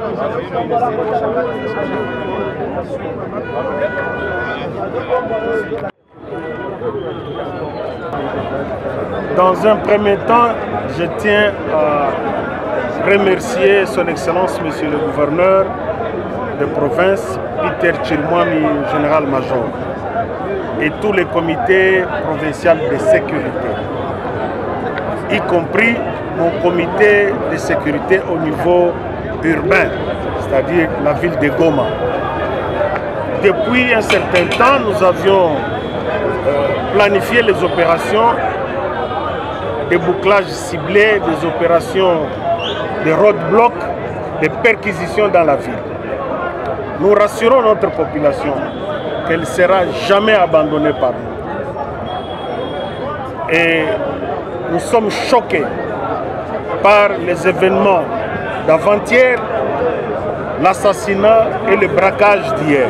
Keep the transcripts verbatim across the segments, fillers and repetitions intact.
Dans un premier temps, je tiens à remercier Son Excellence, Monsieur le Gouverneur de province, Peter Chilmwami, général-major, et tous les comités provinciaux de sécurité, y compris mon comité de sécurité au niveau urbain, c'est-à-dire la ville de Goma. Depuis un certain temps, nous avions euh, planifié les opérations de bouclage ciblé, des opérations de roadblock, de perquisitions dans la ville. Nous rassurons notre population qu'elle ne sera jamais abandonnée par nous. Et nous sommes choqués par les événements d'avant-hier, l'assassinat et le braquage d'hier.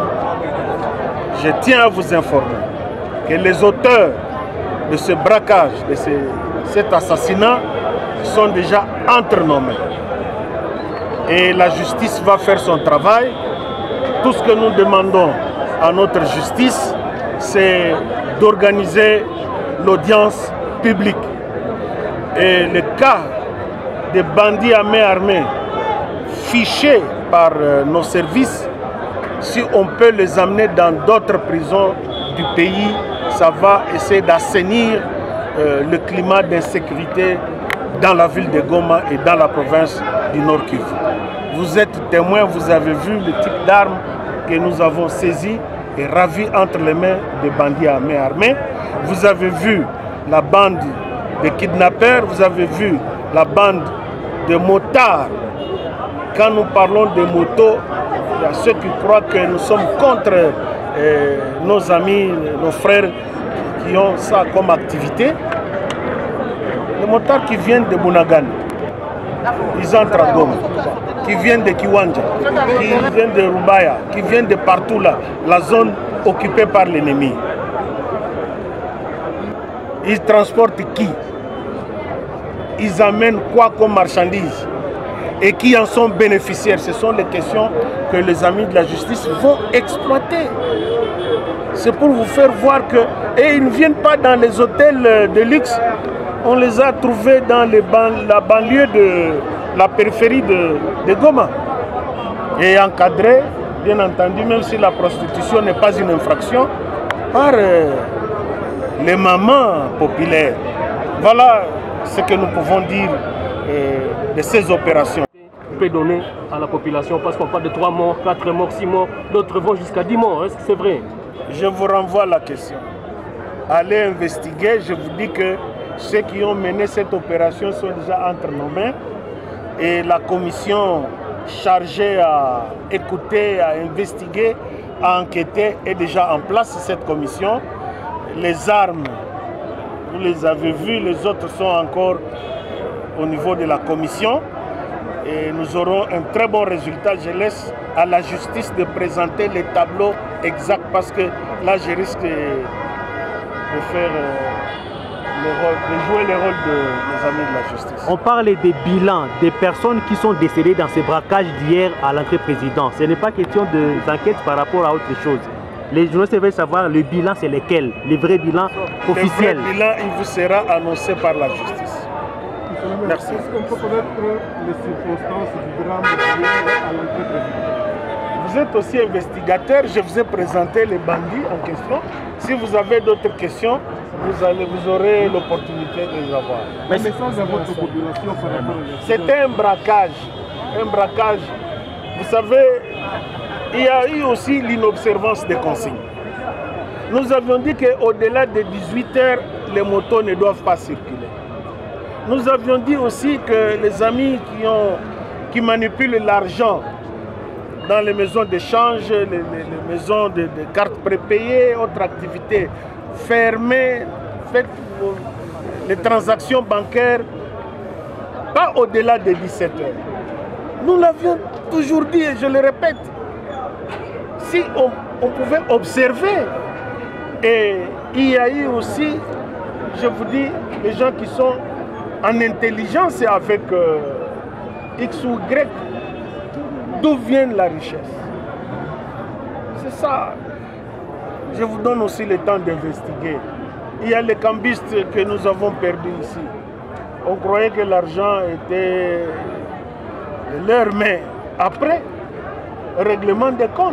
Je tiens à vous informer que les auteurs de ce braquage, de ce, cet assassinat, sont déjà entre nos mains. Et la justice va faire son travail. Tout ce que nous demandons à notre justice, c'est d'organiser l'audience publique. Et le cas des bandits à main armée fichés par euh, nos services, si on peut les amener dans d'autres prisons du pays, ça va essayer d'assainir euh, le climat d'insécurité dans la ville de Goma et dans la province du Nord Kivu. Vous êtes témoin, vous avez vu le type d'armes que nous avons saisies et ravies entre les mains des bandits à main armée. Vous avez vu la bande de kidnappeurs, vous avez vu la bande de motards. Quand nous parlons de motos, il y a ceux qui croient que nous sommes contre euh, nos amis, nos frères qui ont ça comme activité. Les motards qui viennent de Bunagan, ils entrent à Goma, qui viennent de Kiwanja, qui viennent de Rubaya, qui viennent de partout là, la zone occupée par l'ennemi. Ils transportent qui? Ils amènent quoi comme marchandises? Et qui en sont bénéficiaires? Ce sont les questions que les amis de la justice vont exploiter. C'est pour vous faire voir que... Et ils ne viennent pas dans les hôtels de luxe. On les a trouvés dans les ban... la banlieue de la périphérie de, de Goma. Et encadrés, bien entendu, même si la prostitution n'est pas une infraction, par euh, les mamans populaires. Voilà ce que nous pouvons dire euh, de ces opérations. Peut donner à la population, parce qu'on parle de trois morts, quatre morts, six morts, d'autres vont jusqu'à dix morts. Est-ce que c'est vrai? Je vous renvoie la question. Allez investiguer. Je vous dis que ceux qui ont mené cette opération sont déjà entre nos mains. Et la commission chargée à écouter, à investiguer, à enquêter est déjà en place, cette commission. Les armes, vous les avez vues, les autres sont encore au niveau de la commission. Et nous aurons un très bon résultat. Je laisse à la justice de présenter les tableaux exacts parce que là, je risque de faire le rôle, de jouer le rôle de mes amis de la justice. On parle des bilans des personnes qui sont décédées dans ces braquages d'hier à l'entrée présidente. Ce n'est pas question d'enquête par rapport à autre chose. Les journalistes veulent savoir le bilan, c'est lesquels, les vrais bilans officiels. Le vrai bilan, il vous sera annoncé par la justice. Merci. Est-ce qu'on peut connaître les circonstances du drame à l'entrée présidentielle? Vous êtes aussi investigateur, je vous ai présenté les bandits en question. Si vous avez d'autres questions, vous, allez, vous aurez l'opportunité de les avoir. Mais message à votre population par rapport à... C'était un braquage. Un braquage. Vous savez, il y a eu aussi l'inobservance des consignes. Nous avions dit qu'au-delà de dix-huit heures, les motos ne doivent pas circuler. Nous avions dit aussi que les amis qui, ont, qui manipulent l'argent dans les maisons d'échange, les, les, les maisons de, de cartes prépayées, autres activités fermées, faites les transactions bancaires, pas au-delà de dix-sept heures. Nous l'avions toujours dit et je le répète. Si on, on pouvait observer, et il y a eu aussi, je vous dis, les gens qui sont en intelligence et avec euh, X ou Y, d'où vient la richesse. C'est ça. Je vous donne aussi le temps d'investiguer. Il y a les cambistes que nous avons perdus ici. On croyait que l'argent était de leur main. Après, règlement des comptes.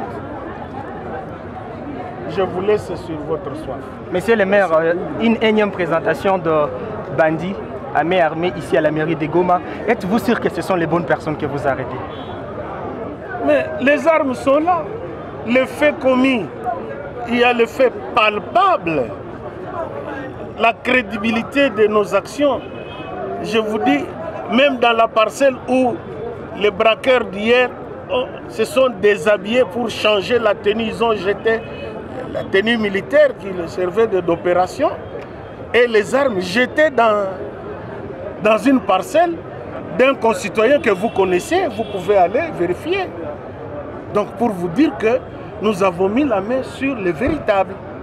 Je vous laisse sur votre soif. Monsieur le maire, une énième présentation de bandits à main armée ici à la mairie de Goma. Êtes-vous sûr que ce sont les bonnes personnes que vous arrêtez? Mais les armes sont là. Les faits commis, il y a les faits palpables. La crédibilité de nos actions. Je vous dis, même dans la parcelle où les braqueurs d'hier se sont déshabillés pour changer la tenue, ils ont jeté la tenue militaire qui leur servait d'opération et les armes jetées dans, dans une parcelle d'un concitoyen que vous connaissez, vous pouvez aller vérifier. Donc pour vous dire que nous avons mis la main sur les véritables.